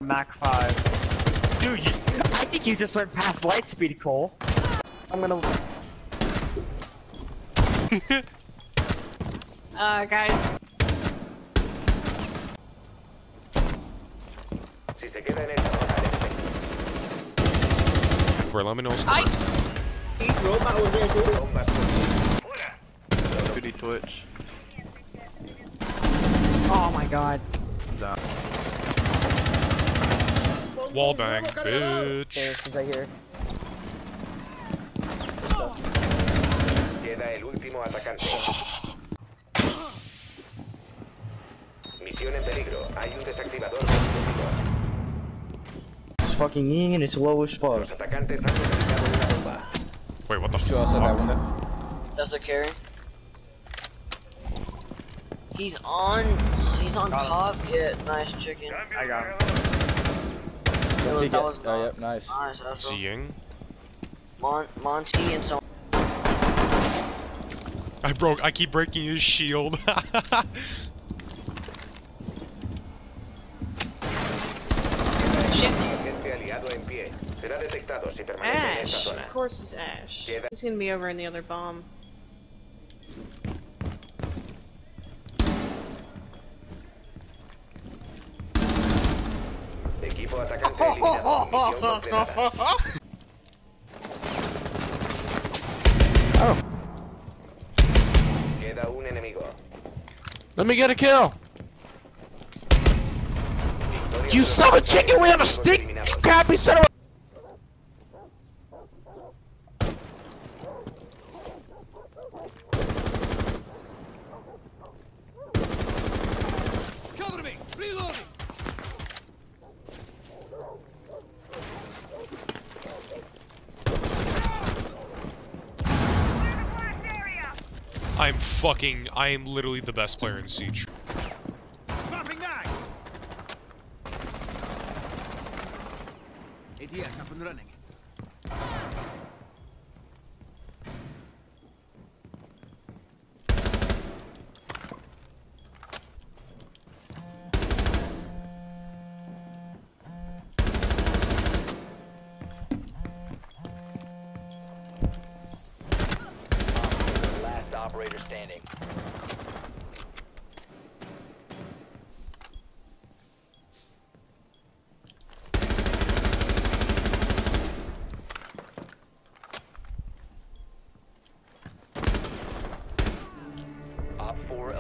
Mach 5. Dude, I think you just went past light speed, Cole. I'm gonna... Guys. Where, let me know. Twitch. Oh my god. Wallbang, bitch. Okay, since I hear. Queda el último atacante. Misión en peligro. Hay un desactivador del dispositivo. It's fucking in and it's low as fuck. Los atacantes han utilizado una bomba. Wait, what the Two outside that fuck? window. That's the carry. He's on top. Yeah, nice chicken. I got him. That was Oh, yep, nice. nice. That's Seeing. Monty and so. I keep breaking his shield. Agente aliado en pie. Será detectado si permanece en esta Ash. zona. Of course it's Ash. He's gonna be over in the other bomb. Equipo atacante eliminado. Misión completada. Oh. Queda un enemigo. Let me get a kill. Victoria You de los son of a chicken, we have a enemigos stick! eliminados. Crappy son of a... Cover me! Reloading! I am literally the best player in Siege. Swapping knives! ATS up and running. Last operator standing. Op 4.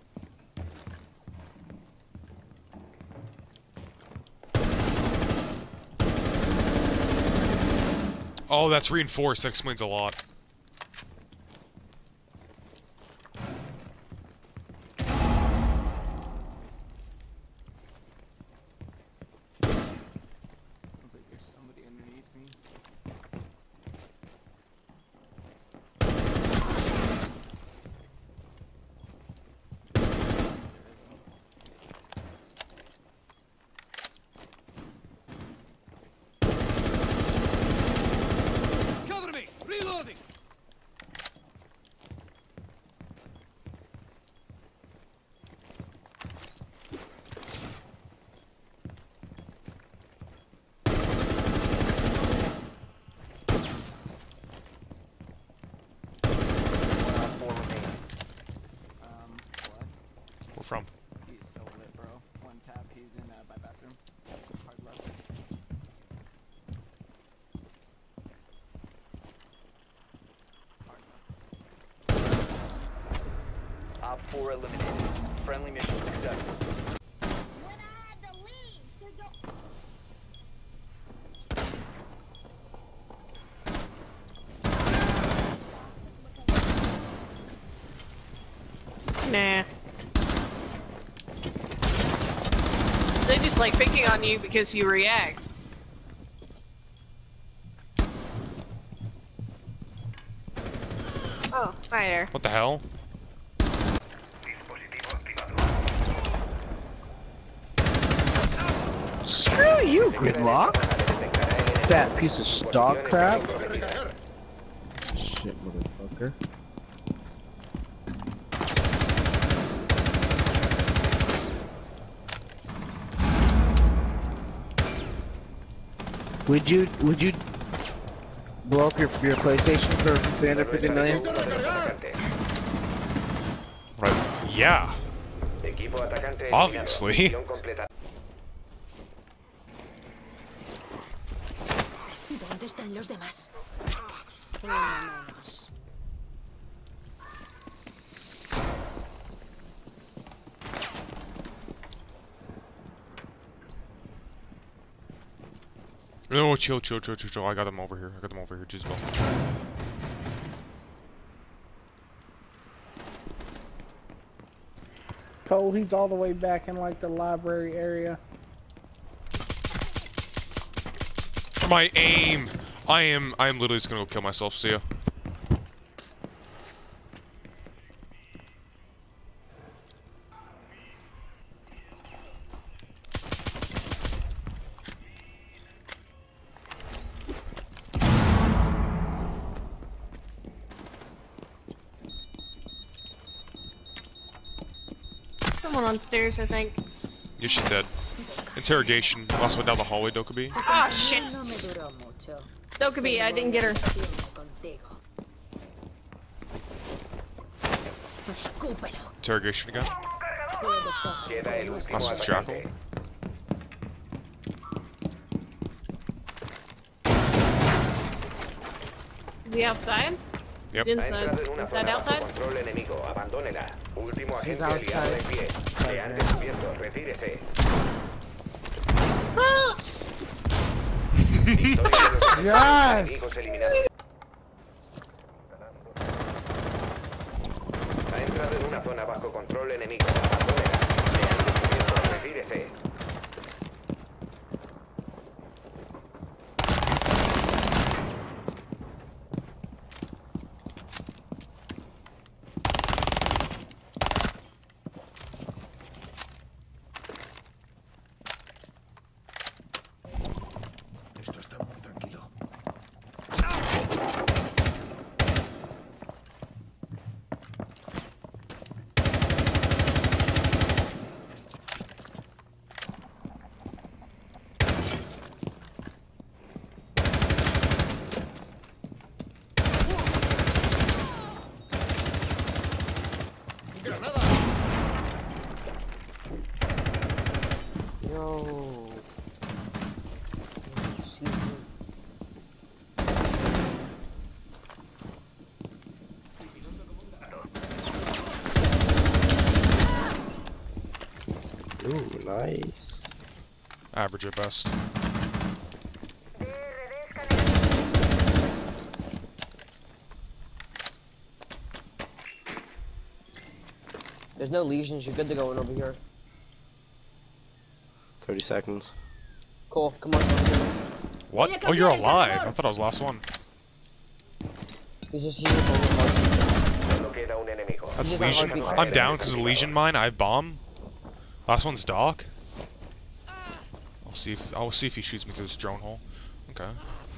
Oh, that's reinforced. That explains a lot. Sounds like there's somebody underneath me. Cover me! Reloading! Op 4 remaining. What? Where from? He's so lit, bro. One tap, he's in my bathroom. Hard left. Hard left. Op 4 eliminated. Friendly mission successful. Nah. They just like picking on you because you react. Oh, hi there. What the hell? Screw you, Gridlock. Fat piece of stock crap. Shit, motherfucker. Would you blow up your PlayStation for 350 million? Right. Yeah. Equipo atacante Obviously. eliminado. Misión completa. ¿Dónde están los demás? Uno menos. No, chill. I got them over here. Jizbel. Cole, he's all the way back in like the library area. My aim. I am literally just gonna go kill myself. See ya. Someone on stairs, I think. Yeah, she's dead. Interrogation. Also went down the hallway, Dokkaebi. Ah, shit. Dokkaebi, I didn't get her. Interrogation again. Queda el último Awesome shackle. atacante. Is he outside? Yep. He's Ha inside. entrado en una Inside, zona bajo outside? control enemigo. Abandónela. Último He's agente aliado outside. en pie. Le han descubierto. Retírese. Ah! Victoria de los Yes! enemigos eliminados. Ha entrado en una zona bajo control enemigo. Abandónela. Le han descubierto. Retírese. Esto está muy tranquilo. Yo. See. Ooh, nice. Average at best. There's no lesions. You're good to go in over here. 30 seconds. Cool. Come on. What? Oh, you're alive. I thought I was the last one. He's just here. For Solo queda un enemigo. That's He's just on Legion. heartbeat. I'm down because of Legion mine. I have bomb. Last one's Doc. I'll see if he shoots me through this drone hole. Okay.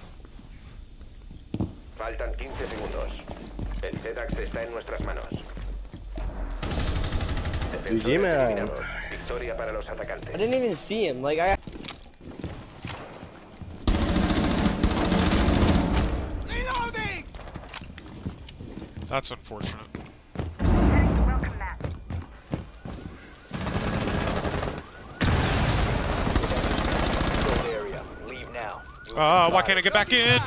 Faltan 15 segundos. El Zedax está en nuestras manos. Defensores GG, man. eliminados. Victoria para los I atacantes. didn't even see him. Like I. Reloading! That's unfortunate. Area. Leave now. Why can't I get back in?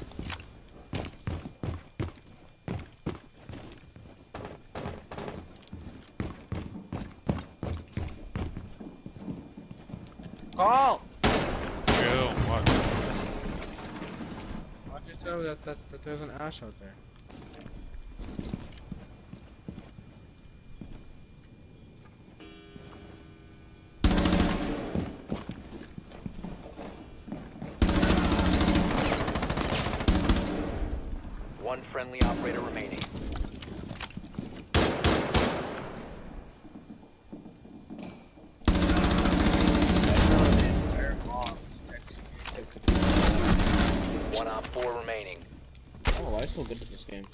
Oh! Chill. What? I just know that there's an Ash out there. One friendly operator remaining. One op 4 remaining. Oh, I'm so good at this game.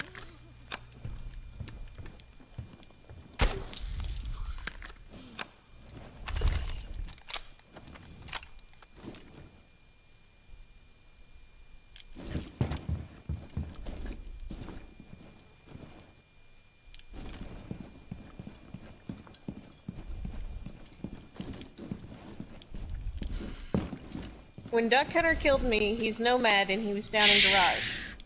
When Duck Hunter killed me, he's Nomad and he was down in garage.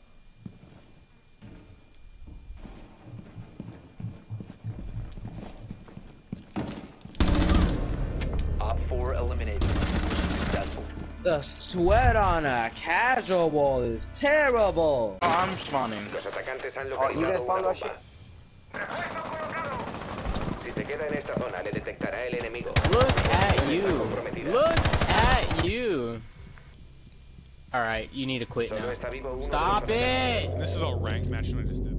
Op 4 eliminated. Successful. The sweat on a casual wall is terrible. Oh, I'm spawning. Los atacantes han you localizado guys spawned una that bomba. Si se queda en esta zona, le detectará el enemigo. Look at you. Comprometida. Look at you. Alright, you need to quit Solo now. está vivo uno de Stop los it! This is a ranked match that I just did.